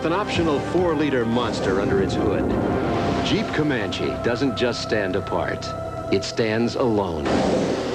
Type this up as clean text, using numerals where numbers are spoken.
an optional 4-liter monster under its hood, Jeep Comanche doesn't just stand apart. It stands alone.